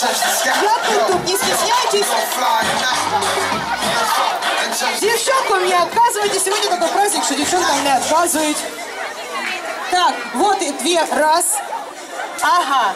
Я тут, не стесняйтесь. Девчонкам не отказывайте. Сегодня такой праздник, что девчонкам не отказывают. Так, вот и 2 раз. Ага.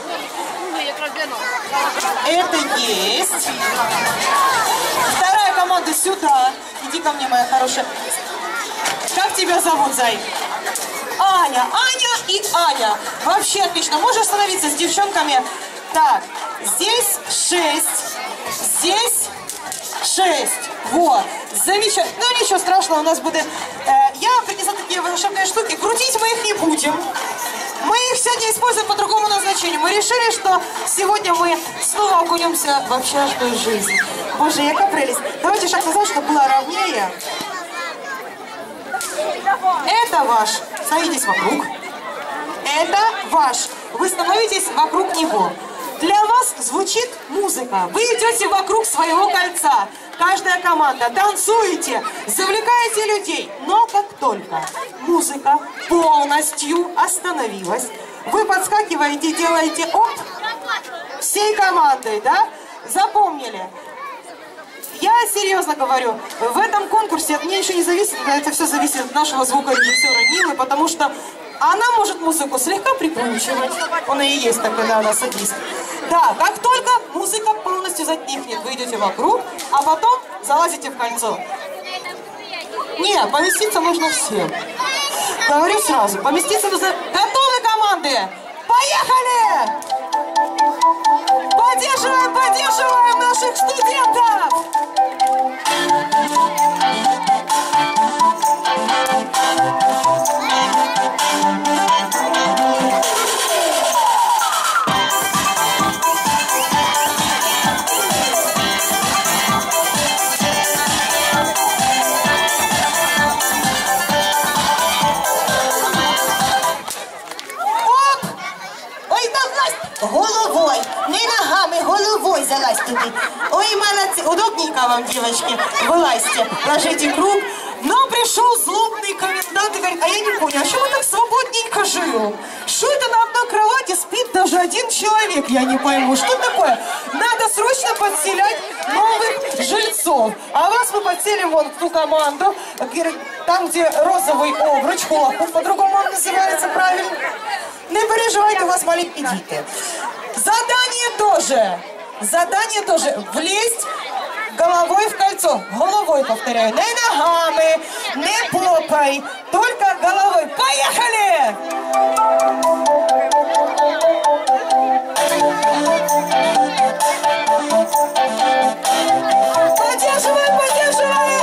Это есть. Вторая команда сюда. Иди ко мне, моя хорошая. Как тебя зовут, зай? Аня. Аня и Аня. Вообще отлично. Можешь остановиться с девчонками? Так, здесь 6. Здесь 6. Вот. Замечательно. Ну, ничего страшного, у нас будет... я принесла такие волшебные штуки. Крутить мы их не будем. Мы их сегодня используем по другому назначению. Мы решили, что сегодня мы снова окунемся в общажную жизнь. Боже, яка прелесть. Давайте шаг назад, чтобы было ровнее. Это ваш. Становитесь вокруг. Это ваш. Вы становитесь вокруг него. Для вас звучит музыка. Вы идете вокруг своего кольца. Каждая команда. Танцуете, завлекаете людей. Но как только музыка полностью остановилась, вы подскакиваете, делаете оп всей командой, да? Запомнили? Я серьезно говорю, в этом конкурсе от меня еще не зависит, это все зависит от нашего звукорежиссера Нилы, потому что она может музыку слегка прикручивать. Он и есть такой, да, она садист. Да, как только музыка полностью затихнет, вы идете вокруг, а потом залазите в кольцо. Не, поместиться нужно всем. Говорю сразу, поместиться нужно... Готовы, команды? Поехали! Поддерживаем, поддерживаем наших студентов! Головой, не ногами, головой залазь туда. Ой, молодцы, удобненько вам, девочки, вылазьте, ложите круг. Но пришел злобный комендант и говорит, а я не понял, а что мы так свободненько живем? Что это на одной кровати спит даже один человек? Я не пойму, что такое? Надо срочно подселять новых жильцов. А вас мы подселим вон в ту команду, там, где розовый обруч, хлопок, по-другому он называется, правильно? Не переживайте, у вас маленькие дети. Задание тоже. Влезть головой в кольцо. Головой, повторяю. Не ногами, не попой, только головой. Поехали! Поддерживаем, поддерживаем!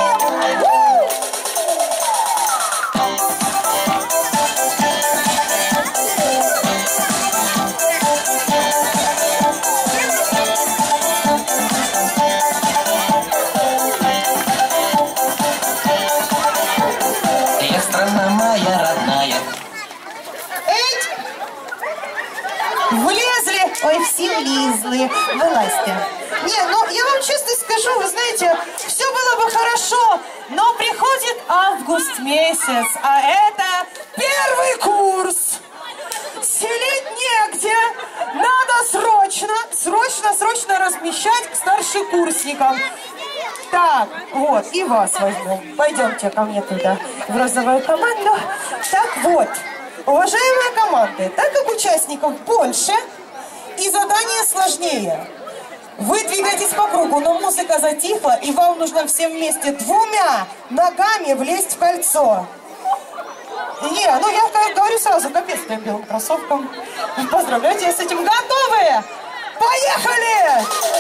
Влезли? Ой, все влезли. Вылазьте. Не, ну я вам честно скажу, вы знаете, все было бы хорошо, но приходит август месяц, а это первый курс. Селить негде. Надо срочно размещать к старшекурсникам. Так, вот, и вас возьму. Пойдемте ко мне туда, в розовую команду. Так вот. Уважаемые команды, так как участников больше и задание сложнее, вы двигаетесь по кругу, но музыка затихла, и вам нужно всем вместе 2 ногами влезть в кольцо. Не, ну я говорю сразу, капец твоим белым кроссовкам. Поздравляю тебя с этим. Готовы? Поехали!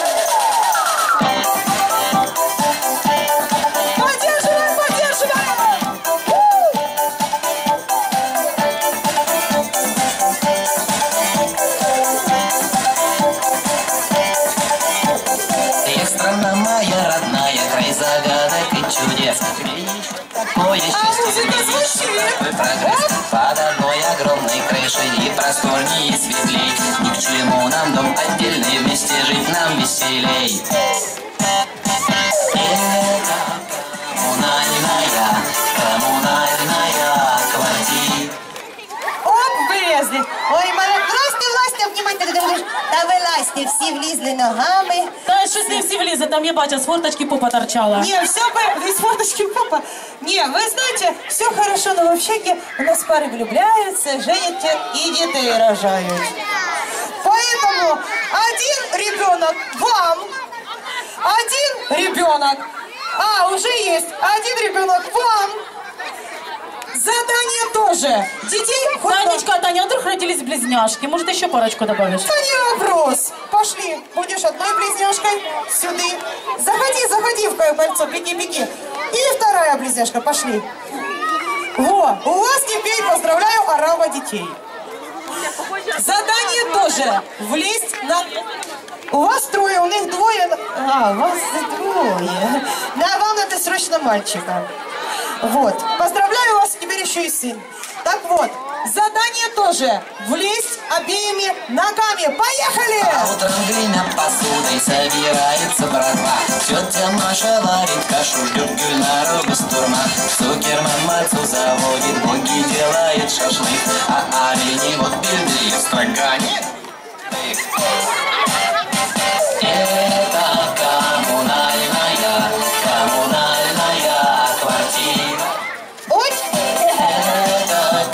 Поддерживаем, поддерживаем! Страна моя родная, край загадок и чудес. Такое счастье такой прогресс. Под одной огромной крышей и просторнее, и светлей. Ни к чему нам дом отдельный, вместе жить нам веселей. Это коммунальная квартира. Оп, вылезли. Ой, молодцы, власть, обнимать, да вылазь. Злазьте, всі влізли ногами. Та щось не всі влізе, там я бачу, з форточки попа торчала. Не, все без фоточки папа. Не, вы знаете, все хорошо, но в общаге у нас пары влюбляются, женятся и детей рожают. Поэтому один ребенок вам, один ребенок, уже есть, один ребенок вам. Задание тоже. Детей хоть... Танечка, а Таня, вдруг родились близняшки, может еще парочку добавишь? Да не вопрос. Пошли. Будешь одной близняшкой сюда. Заходи, заходи в кольцо, беги, беги. И вторая близняшка, пошли. Во, у вас теперь, поздравляю, орава детей. Задание тоже. Влезть на... У вас трое, у них двое. У вас двое. Да, вам надо срочно мальчика. Вот. Поздравляю вас, теперь еще и сын. Так вот, задание тоже. Влезть обеими ногами. Поехали! А утром гремя посудой собирается братва. Тетя Маша варит кашу, ждет Гюльнару бастурма. Цукерман мальцу заводит, Боги делает шашлык. А олени вот бельдри в строгане. Это коммунальная квартира. Ой, Это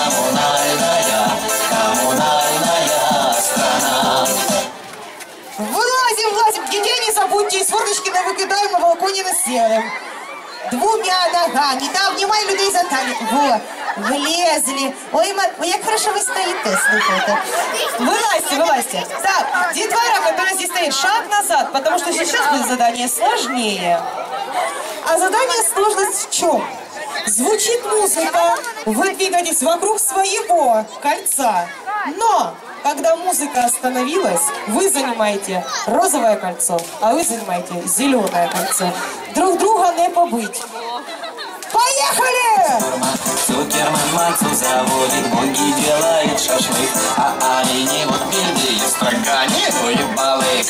коммунальная страна. Вылазим, влазим. Детей не забудьте, из форточки не выкидаем, на балконе не сядем. двумя ногами. Да, обнімай людей за талію. Во, влезли. Ой, як хорошо вы стоите, слухайте. Вылазьте, вылазьте. Так, детвора, которая здесь стоит, шаг назад, потому что сейчас будет задание сложнее. А задание сложность в чем? Звучит музыка, вы двигаетесь вокруг своего кольца. Но, когда музыка остановилась, вы занимаете розовое кольцо, а вы занимаете зеленое кольцо. Друг друга не побыть. Поехали! Цукерман мальцу заводит, Боги делает шашлык. А олени вот бельдри в строгане, ну и балык.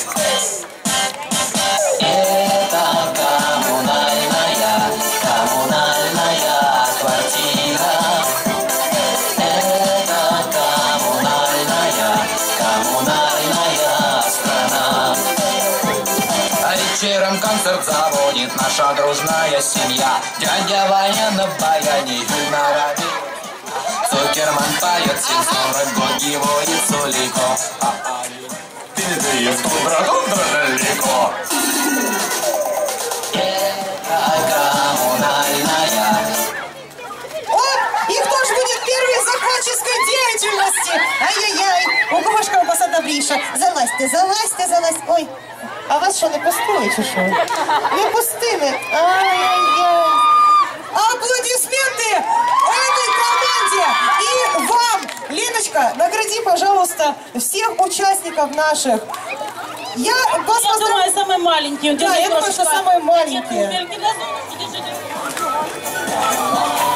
Это коммунальная квартира. Это коммунальная страна. А вечером концерт заводит наша дружная семья. Дядя Ваня на баяне, Гюльнара. Цукерман поет синхрон, Боги водит Сулико. А олень передает доброту далеко. О, и кто же будет первый в захватческой деятельности? Ай-яй-яй, у кого ж ковбаса добріша. Залазьте, залазьте, залазьте. Ой, а вас що, не пустили чи що? Не пустили. Ай-яй-яй. Аплодисменты этой команде! И вам, Леночка, награди, пожалуйста, всех участников наших. Я вас Я думаю, самый маленький. Да, я думаю, что самые маленькие. Держите.